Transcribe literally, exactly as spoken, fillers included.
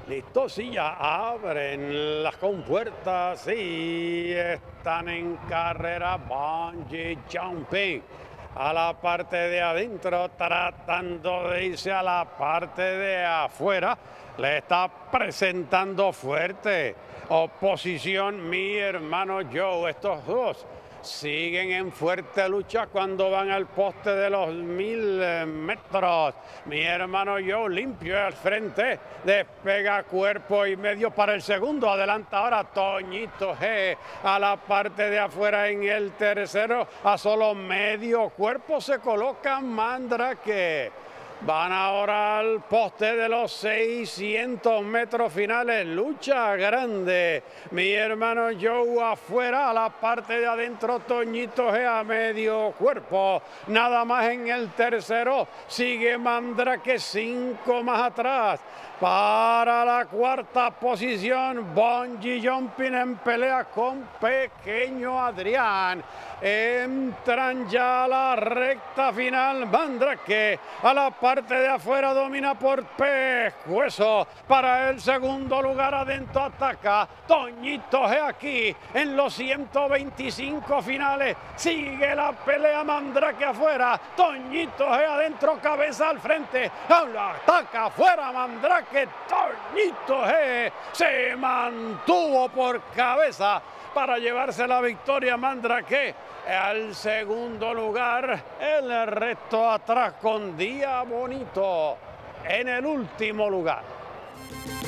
Listo, sí, ya abren las compuertas y están en carrera bungee jumping. A la parte de adentro, tratando de irse a la parte de afuera, le está presentando fuerte oposición mi hermano Joe. Estos dos siguen en fuerte lucha cuando van al poste de los mil metros. Mi hermano Joe limpio al frente, despega cuerpo y medio para el segundo. Adelanta ahora Toñito G a la parte de afuera en el tercero. A solo medio cuerpo se coloca Mandrake. Van ahora al poste de los seiscientos metros finales. Lucha grande. Mi hermano Joe afuera, a la parte de adentro Toñito G a medio cuerpo. Nada más en el tercero. Sigue Mandrake cinco más atrás. Para la cuarta posición, bungee jumping en pelea con Pequeño Adrián. Entran ya a la recta final. Mandrake a la parte de afuera domina por pescuezo. Para el segundo lugar adentro ataca Toñito G aquí en los ciento veinticinco finales. Sigue la pelea Mandrake afuera. Toñito G adentro, cabeza al frente. Ataca afuera Mandrake. Toñito G se mantuvo por cabeza para llevarse la victoria. Mandrake al segundo lugar, el resto atrás con Día Bonito en el último lugar.